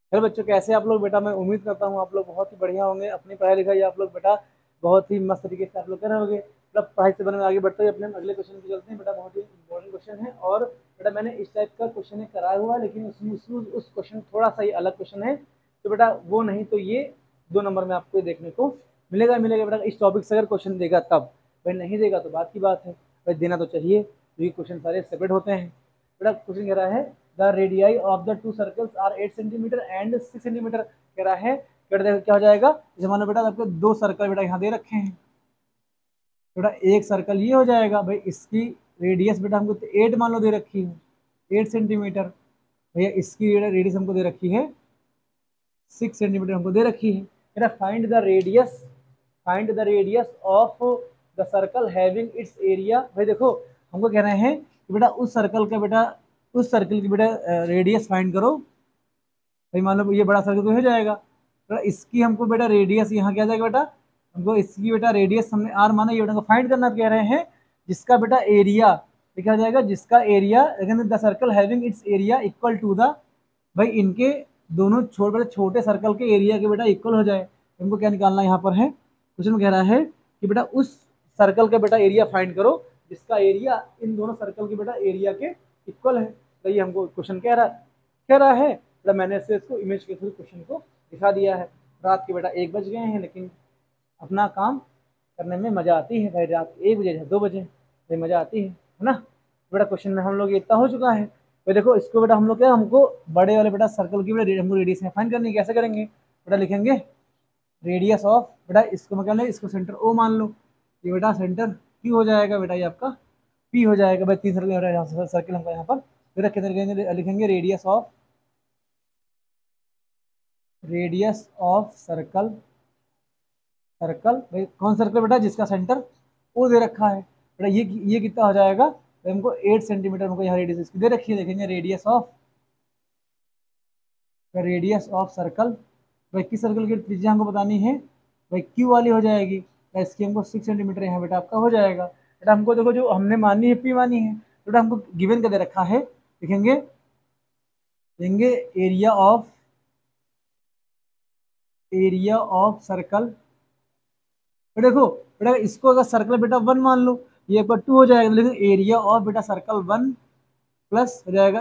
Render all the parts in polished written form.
Hello बच्चों, कैसे आप लोग बेटा। मैं उम्मीद करता हूँ आप लोग बहुत ही बढ़िया होंगे। अपनी पढ़ाई लिखाई आप लोग बेटा बहुत ही मस्त तरीके से आप लोग कर रहे होंगे। मतलब पढ़ाई से बने में आगे बढ़ते हुए अपने अगले क्वेश्चन पे चलते हैं बेटा। बहुत ही इंपॉर्टेंट क्वेश्चन है और बेटा मैंने इस टाइप का क्वेश्चन कराया हुआ है, लेकिन उसमें उस क्वेश्चन थोड़ा सा ही अलग क्वेश्चन है। तो बेटा वो नहीं तो ये 2 नंबर में आपको देखने को मिलेगा मिलेगा बेटा। इस टॉपिक से अगर क्वेश्चन देगा तब, भाई नहीं देगा तो बात की बात है। भाई देना तो चाहिए क्योंकि क्वेश्चन सारे सेपरेट होते हैं। बेटा क्वेश्चन कह रहा है the radii of the 2 circles are 8 centimetre and 6 centimetre. कह रहा है क्या हो जाएगा। जैसे मान लो बेटा आपको 2 सर्कल बेटा यहाँ दे रखे हैं। बेटा एक सर्कल ये हो जाएगा, भाई इसकी रेडियस बेटा हमको 8 मान लो दे रखी है, 8 सेंटीमीटर। भैया इसकी रेडियस हमको दे रखी है 6 सेंटीमीटर हमको दे रखी है। बेटा find the radius of the circle having its area. भाई देखो हमको कह रहे हैं कि बेटा उस सर्कल की बेटा रेडियस फाइंड करो। भाई मान लो ये बड़ा सर्कल तो हो जाएगा। बेटा इसकी हमको बेटा रेडियस यहाँ क्या जाएगा बेटा, हमको इसकी बेटा रेडियस हमने आर माना, ये बेटा को फाइंड करना कह रहे हैं। जिसका बेटा एरिया लिखा जाएगा, जिसका एरिया लेकिन the circle having its area equal to the, भाई इनके दोनों छोटे सर्कल के एरिया के बेटा इक्वल हो जाए। हमको क्या निकालना यहाँ पर है, क्वेश्चन में कह रहा है कि बेटा उस सर्कल का बेटा एरिया फाइंड करो जिसका एरिया इन दोनों सर्कल के बेटा एरिया के इक्वल है। तो ये हमको क्वेश्चन कह रहा है बेटा। मैंने से इसको इमेज के थ्रू क्वेश्चन को दिखा दिया है। रात के बेटा 1 बज गए हैं, लेकिन अपना काम करने में मजा आती है। भाई रात 1 बजे या 2 बजे भाई मजा आती है ना। बेटा क्वेश्चन में हम लोग इतना हो चुका है। तो देखो इसको बेटा हम लोग क्या, हमको बड़े वाले बेटा सर्कल की बेटा हमको रेडियस फाइंड करनी है। कैसे करेंगे बेटा, लिखेंगे रेडियस ऑफ बेटा, इसको मैं क्या ले, इसको सेंटर ओ मान लो। ये बेटा सेंटर क्यू हो जाएगा बेटा, ये आपका पी हो जाएगा। भाई 3 सर्कल हमको यहाँ पर बेटा कितने लिखेंगे, रेडियस ऑफ सर्कल भाई कौन सर्कल बेटा, जिसका सेंटर ओ दे रखा है बेटा। ये कितना हो जाएगा, तो हमको 8 सेंटीमीटर हमको यहाँ रेडियस इसकी दे रखी है। देखेंगे रेडियस ऑफ सर्कल, भाई किस सर्कल की त्रिज्या हमको बतानी है, भाई क्यू वाली हो जाएगी। तो इसकी हमको 6 सेंटीमीटर यहाँ बेटा आपका हो जाएगा। बेटा हमको देखो जो हमने मानी है पी मानी है, बेटा हमको गिवन का दे रखा है। लिखेंगे देंगे एरिया ऑफ सर्कल। देखो बेटा इसको अगर सर्कल बेटा 1 मान लो, ये पर 2 हो जाएगा। लेकिन एरिया ऑफ बेटा सर्कल 1 प्लस हो जाएगा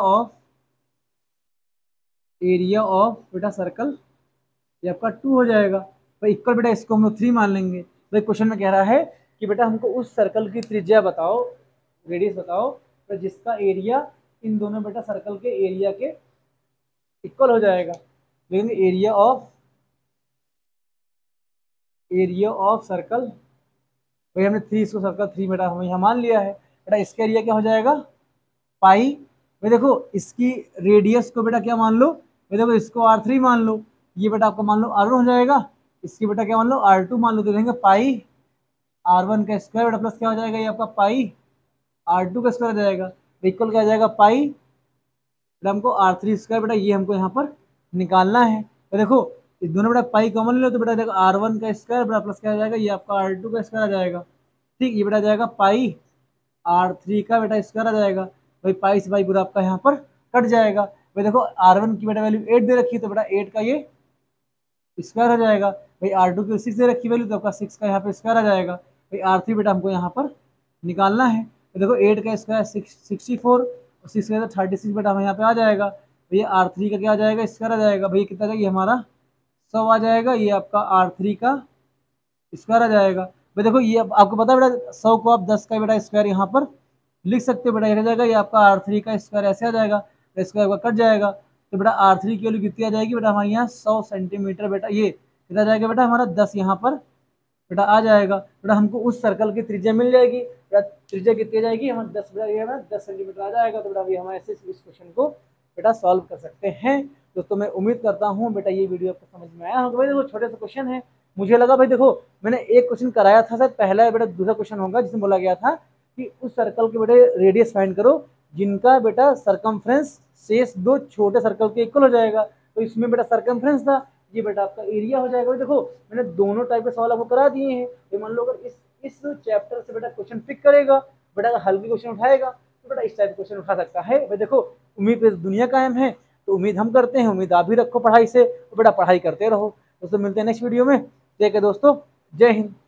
एरिया ऑफ बेटा सर्कल, ये आपका 2 हो जाएगा। भाई इक्वल बेटा इसको हम लोग 3 मान लेंगे। भाई क्वेश्चन में कह रहा है कि बेटा हमको उस सर्कल की त्रिज्या बताओ, रेडियस बताओ, तो जिसका एरिया इन दोनों बेटा सर्कल के एरिया के इक्वल हो जाएगा। लेकिन एरिया ऑफ सर्कल, भाई हमने 3 इसको सर्कल 3 बेटा हमें यहाँ मान लिया है। बेटा इसका एरिया क्या हो जाएगा, पाई। भाई देखो इसकी रेडियस को बेटा क्या मान लो, भाई देखो इसको R3 मान लो, ये बेटा आपका मान लो R1 हो जाएगा। इसकी बेटा क्या मान लो R2 मान लो, तो देंगे पाई R1 का स्क्वायर बेटा प्लस क्या हो जाएगा, ये आपका पाई R2 का स्क्वायर हो जाएगा। इक्वल क्या हो जाएगा, पाई बेटा हमको R3 स्क्वायर बेटा ये हमको यहाँ पर निकालना है। तो देखो इस दोनों बेटा पाई कॉमन लो, तो बेटा देखो R1 का स्क्वायर बेटा प्लस क्या हो जाएगा, ये आपका R2 का स्क्वायर आ जाएगा। ठीक, ये बेटा जाएगा पाई R3 का बेटा स्क्वायर आ जाएगा। भाई पाई से पाई पूरा आपका यहाँ पर कट जाएगा। भाई देखो R1 की बेटा वैल्यू 8 दे रखी है, तो बेटा 8 का ये स्क्वायर हो जाएगा। भाई R2 की 6 दे रखी वैल्यू, तो आपका 6 का यहाँ पे स्क्वायर आ जाएगा। भाई R3 बेटा हमको यहाँ पर निकालना है। तो देखो 8 का स्क्वायर 64 और 6 का 36 बेटा हमें यहाँ पे आ जाएगा। भैया R3 का क्या आ जाएगा, स्क्वायर आ जाएगा। भैया कितना जाएगा, ये हमारा 100 आ जाएगा। ये आपका R3 का स्क्वायर आ जाएगा। भाई देखो ये आपको पता है बेटा 100 को आप 10 का बेटा स्क्वायर यहाँ पर लिख सकते हो बेटा, ये आ जाएगा। ये आपका R3 का स्क्वायर ऐसे आ जाएगा, स्क्वायर आपका कट जाएगा। तो बेटा R3 की वैल्यू कितनी आ जाएगी बेटा, हमारे यहाँ 100 सेंटीमीटर बेटा, ये कितना जाएगा बेटा हमारा 10 यहाँ पर बेटा आ जाएगा। बेटा हमको उस सर्कल की त्रिज्या मिल जाएगी। बेटा त्रिज्या कितनी आ जाएगी हमारे 10 बेटा, ये हमारा 10 सेंटीमीटर आ जाएगा। तो बेटा अभी हम ऐसे इस क्वेश्चन को बेटा सॉल्व कर सकते हैं। दोस्तों मैं उम्मीद करता हूँ बेटा ये वीडियो आपको समझ में आया होगा। भाई देखो छोटे से क्वेश्चन है, मुझे लगा भाई देखो मैंने एक क्वेश्चन कराया था शायद पहला बेटा, दूसरा क्वेश्चन होगा जिसमें बोला गया था कि उस सर्कल के बेटे रेडियस फाइंड करो जिनका बेटा सरकमफ्रेंस शेष 2 छोटे सर्कल के इक्वल हो जाएगा। तो इसमें बेटा सरकमफ्रेंस था, ये बेटा आपका एरिया हो जाएगा। देखो मैंने दोनों टाइप के सवाल आपको करा दिए हैं। तो मान लो अगर इस चैप्टर से बेटा क्वेश्चन पिक करेगा, बेटा अगर हल्के क्वेश्चन उठाएगा तो बेटा इस टाइप क्वेश्चन उठा सकता है। भाई देखो उम्मीद है दुनिया कायम है। तो उम्मीद हम करते हैं, उम्मीद आप भी रखो पढ़ाई से, तो बेटा पढ़ाई करते रहो। दोस्तों मिलते हैं नेक्स्ट वीडियो में। ठीक है दोस्तों, जय हिंद।